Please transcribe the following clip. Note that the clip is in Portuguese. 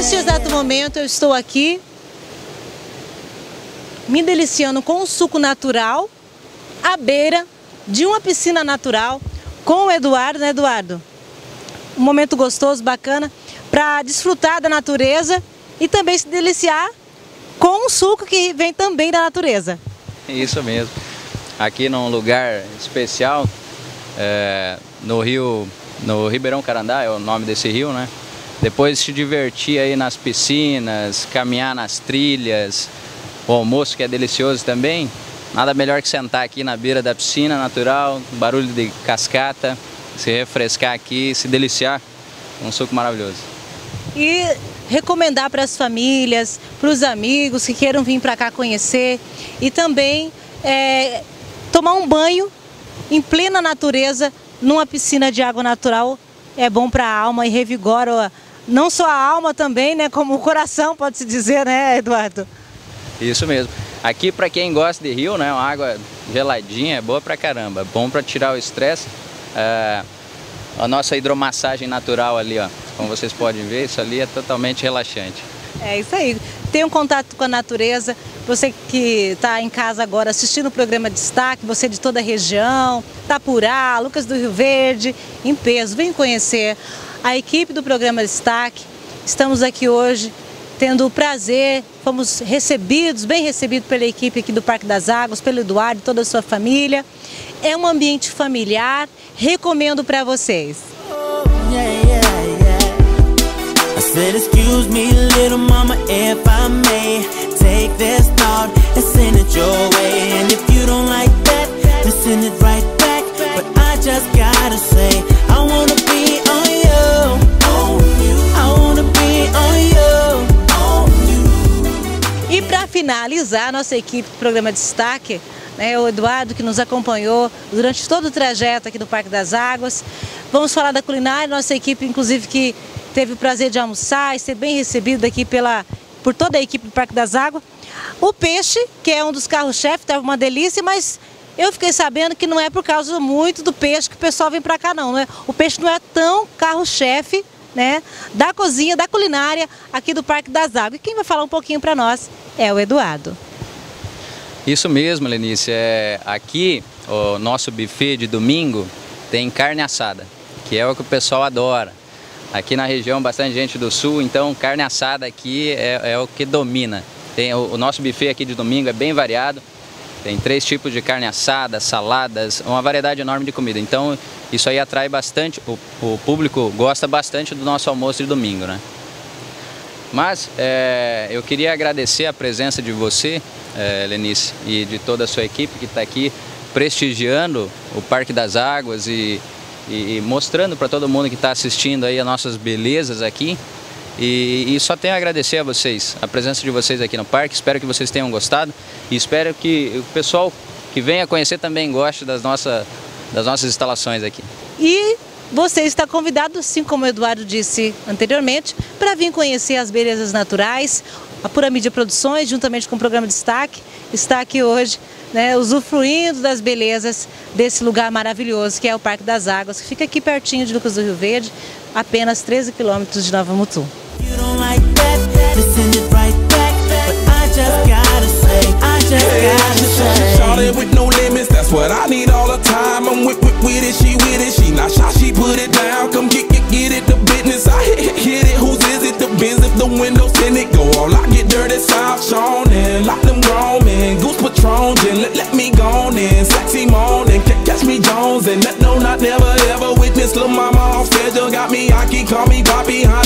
Neste exato momento eu estou aqui me deliciando com um suco natural à beira de uma piscina natural com o Eduardo, né, Eduardo? Um momento gostoso, bacana, para desfrutar da natureza e também se deliciar com um suco que vem também da natureza. Isso mesmo. Aqui num lugar especial, no Ribeirão Carandá, é o nome desse rio, né? Depois de se divertir aí nas piscinas, caminhar nas trilhas, o almoço que é delicioso também, nada melhor que sentar aqui na beira da piscina natural, barulho de cascata, se refrescar aqui, se deliciar, um suco maravilhoso. E recomendar para as famílias, para os amigos que queiram vir para cá conhecer e também tomar um banho em plena natureza numa piscina de água natural. É bom para a alma e revigora não só a alma também, né, como o coração, pode-se dizer, né, Eduardo? Isso mesmo. Aqui, para quem gosta de rio, né, uma água geladinha é boa pra caramba, bom para tirar o estresse. A nossa hidromassagem natural ali, ó, como vocês podem ver, isso ali é totalmente relaxante. É isso aí. Tenha um contato com a natureza. Você que está em casa agora assistindo o programa Destaque, você de toda a região, Itapurá, Lucas do Rio Verde, em peso, vem conhecer a equipe do programa Destaque. Estamos aqui hoje tendo o prazer, fomos recebidos, bem recebidos pela equipe aqui do Parque das Águas, pelo Eduardo e toda a sua família. É um ambiente familiar, recomendo para vocês. I said, excuse me, little mama, if I may take this thought and send it your way. And if you don't like that, then send it right back. But I just gotta say, I wanna be on you, on you. I wanna be on you, on you. E para finalizar, nossa equipe do programa Destaque, né, o Eduardo que nos acompanhou durante todo o trajeto aqui do Parque das Águas. Vamos falar da culinária, nossa equipe inclusive que teve o prazer de almoçar e ser bem recebido aqui por toda a equipe do Parque das Águas. O peixe, que é um dos carros-chefe, estava uma delícia, mas eu fiquei sabendo que não é por causa muito do peixe que o pessoal vem para cá não, né? O peixe não é tão carro-chefe, né, da cozinha, da culinária aqui do Parque das Águas. E quem vai falar um pouquinho para nós é o Eduardo. Isso mesmo, Lenice. Aqui o nosso buffet de domingo tem carne assada, que é o que o pessoal adora. Aqui na região, bastante gente do sul, então carne assada aqui é o que domina. O nosso buffet aqui de domingo é bem variado, tem 3 tipos de carne assada, saladas, uma variedade enorme de comida. Então isso aí atrai bastante, o público gosta bastante do nosso almoço de domingo, né? Mas eu queria agradecer a presença de você, Lenice, e de toda a sua equipe que está aqui prestigiando o Parque das Águas e mostrando para todo mundo que está assistindo aí as nossas belezas aqui. E só tenho a agradecer a vocês, a presença de vocês aqui no parque. Espero que vocês tenham gostado e espero que o pessoal que venha conhecer também goste das nossas instalações aqui. E você está convidado, assim como o Eduardo disse anteriormente, para vir conhecer as belezas naturais. A Pura Mídia Produções, juntamente com o programa Destaque, está aqui hoje, né, usufruindo das belezas desse lugar maravilhoso que é o Parque das Águas, que fica aqui pertinho de Lucas do Rio Verde, apenas 13 quilômetros de Nova Mutum. Let me go on in, sexy morning, catch me Jones and no, not never ever witness. Lil' mama on schedule, got me Aki, call me Poppy,